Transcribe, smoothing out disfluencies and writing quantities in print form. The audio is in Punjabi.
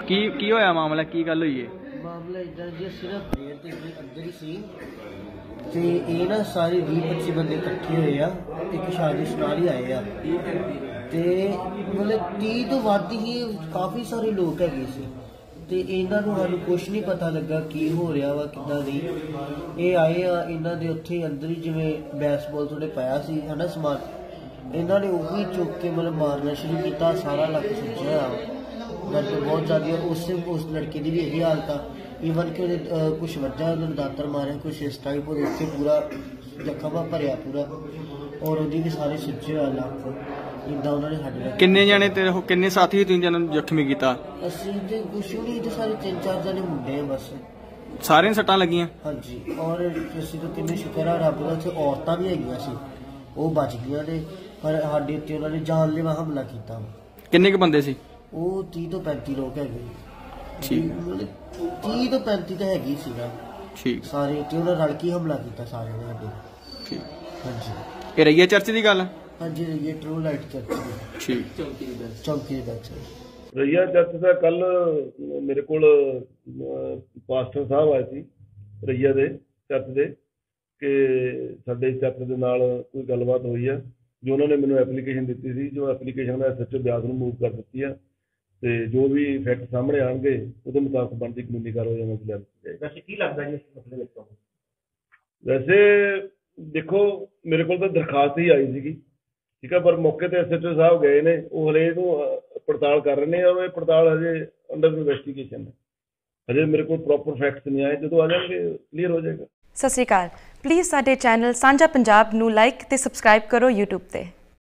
ਕੀ ਹੋਇਆ ਮਾਮਲਾ, ਕੀ ਗੱਲ ਹੋਈ ਹੈ? ਮਾਮਲਾ ਇਦਾਂ ਜੀ, ਸਿਰਫ ਪ੍ਰੇਅਰ ਤੇ ਅੰਦਰ ਹੀ ਸੀ ਤੇ ਇਹ ਨਾ ਸਾਰੇ 20-25 ਬੰਦੇ ਇਕੱਠੇ ਹੋਏ ਆ, ਇੱਕ ਸਾਜ਼ਿਸ਼ ਨਾਲ ਹੀ ਆਏ ਆ ਤੇ ਮਤਲਬ 30 ਤੋਂ ਵੱਧ ਹੀ ਕਾਫੀ ਸਾਰੇ ਲੋਕ ਹੈਗੇ ਸੀ ਤੇ ਇਹਨਾਂ ਨੂੰ ਸਾਨੂੰ ਕੁਛ ਨਹੀਂ ਪਤਾ ਲੱਗਾ ਕੀ ਹੋ ਰਿਹਾ ਵਾ ਕਿੱਦਾਂ ਨਹੀਂ। ਇਹ ਆਏ ਆ, ਇਹਨਾਂ ਦੇ ਉੱਥੇ ਅੰਦਰ ਹੀ ਜਿਵੇਂ ਬੈਸਬਾਲ ਥੋੜੇ ਪਾਇਆ ਸੀ ਹਨਾ ਸਮਾਨ, ਇਹਨਾਂ ਨੇ ਉਹੀ ਚੁੱਕ ਕੇ ਮਤਲਬ ਮਾਰਨਾ ਸ਼ੁਰੂ ਕੀਤਾ। ਸਾਰਾ ਲੱਕ ਸੁੱਜਿਆ, ਦਰਦ ਬਹੁਤ ਜ਼ਿਆਦਾ। ਉਸ ਲੜਕੇ ਦੀ ਵੀ ਇਹੀ ਹਾਲਤ ਆ, ਈਵਨ ਕਿ ਉਹਦੇ ਕੁਛ ਵੱਜਾ, ਉਹਨੂੰ ਦਾਤਰ ਮਾਰਿਆ ਕੁਛ ਇਸ ਟਾਈਪ, ਉਹਦੇ ਉੱਤੇ ਪੂਰਾ ਜ਼ਖਮ ਭਰਿਆ ਪੂਰਾ, ਔਰ ਉਹਦੀ ਵੀ ਸਾਰੇ ਸੁੱਜੇ ਹੋਇਆ ਲੱਕ। ਇੱਦਾਂ ਉਹਨਾਂ ਨੇ ਸਾਡੇ ਕਿੰਨੇ ਜਾਣੇ ਤੇਰੇ ਕਿੰਨੇ ਸਾਥੀ ਤੁਸੀਂ ਜਿਹਨਾਂ ਨੂੰ ਜ਼ਖਮੀ ਕੀਤਾ? ਅਸੀਂ ਤੇ ਕੁਛ ਨਹੀਂ ਤੇ ਸਾਰੇ 3-4 ਜਣੇ ਮੁੰਡੇ ਆ ਬਸ। ਸਾਰਿਆਂ ਸੱਟਾਂ ਲੱਗੀਆਂ? ਹਾਂਜੀ, ਔਰ ਅਸੀਂ ਤਾਂ ਕਿੰਨੇ ਸ਼ੁਕਰ ਆ ਰੱਬ ਦਾ, ਉੱਥੇ ਔਰਤਾਂ ਵੀ ਹੈਗੀਆਂ ਸੀ, ਉਹ ਬਚ ਗਈਆਂ ਨੇ, ਪਰ ਸਾਡੇ ਉੱਤੇ ਉਹਨਾਂ ਨੇ ਜਾਨਲੇਵਾ ਹਮਲਾ ਕੀਤਾ। ਕਿੰਨੇ ਕੁ ਬੰਦੇ ਸੀ? ਉਹ 30 ਤੋਂ 35 ਲੋਕ ਹੈਗੇ। ਠੀਕ, 30 ਤੋਂ 35 ਤਾਂ ਹੈਗੀ ਸੀਗਾ। ਠੀਕ, ਸਾਰੇ ਤੇ ਉਹਨਾਂ ਰਲ ਕੇ ਹਮਲਾ ਕੀਤਾ ਸਾਰਿਆਂ ਨੇ ਸਾਡੇ। ਠੀਕ, ਹਾਂਜੀ। ਇਹ ਰਈਆ ਚਰਚ ਦੀ ਗੱਲ? ਹਾਂਜੀ, ਰਈਆ ਟਰੂ ਲਾਈਟ ਚਰਚ ਦੀ। ਠੀਕ, ਚੌਂਕੀ ਦੇ ਵਿੱਚ ਰਈਆ ਚਰਚ ਦਾ ਕੱਲ ਮੇਰੇ ਕੋਲ ਪਾਸਟਰ ਸਾਹਿਬ ਆਏ ਸੀ ਰਈਆ ਦੇ ਚਰਚ ਦੇ, ਕਿ ਸਾਡੇ ਚਰਚ ਦੇ ਨਾਲ ਕੋਈ ਗੱਲਬਾਤ ਹੋਈ ਆ, ਜੋ ਉਹਨਾਂ ਨੇ ਮੈਨੂੰ ਐਪਲੀਕੇਸ਼ਨ ਦਿੱਤੀ ਸੀ, ਜੋ ਐਪਲੀਕੇਸ਼ਨ ਮੈਂ SHO ਬਿਆਸ ਨੂੰ ਮੂਵ ਕਰ ਦਿੱਤੀ ਆ ਤੇ ਜੋ ਵੀ ਫੈਕਟ ਸਾਹਮਣੇ ਆਉਣਗੇ ਉਹਦੇ ਮੁਤਾਬਕ ਬਣਦੀ ਕਾਨੂੰਨੀ ਕਾਰਵਾਈ ਅਮਲ 'ਚ ਲਿਆ ਦਿੱਤੀ ਜਾਏਗੀ। ਵੈਸੇ ਕੀ ਲੱਗਦਾ ਜੀ ਇਸ ਮਸਲੇ ਵਿੱਚ? ਵੈਸੇ ਦੇਖੋ, ਮੇਰੇ ਕੋਲ ਤਾਂ ਦਰਖਾਸਤ ਹੀ ਆਈ ਸੀਗੀ, ਠੀਕ ਹੈ, ਪਰ ਮੌਕੇ ਤੇ SHO ਸਾਹਿਬ ਗਏ ਨੇ, ਉਹ ਹਲੇ ਇਹਨੂੰ ਪੜਤਾਲ ਕਰ ਰਹੇ ਨੇ, ਔਰ ਇਹ ਪੜਤਾਲ ਹਜੇ ਅੰਡਰ ਇਨਵੈਸਟੀਗੇਸ਼ਨ ਹੈ, ਹਜੇ ਮੇਰੇ ਕੋਲ ਪ੍ਰੋਪਰ ਫੈਕਟਸ ਨਹੀਂ ਆਏ, ਜਦੋਂ ਆ ਜਾਣਗੇ ਕਲੀਅਰ ਹੋ ਜਾਏਗਾ। ਸਤਿ ਸ਼੍ਰੀ ਅਕਾਲ। ਪਲੀਜ਼ ਸਾਡੇ ਚੈਨਲ ਸਾਂਝਾ ਪੰਜਾਬ ਨੂੰ ਲਾਈਕ ਤੇ ਸਬਸਕ੍ਰਾਈਬ ਕਰੋ YouTube ਤੇ।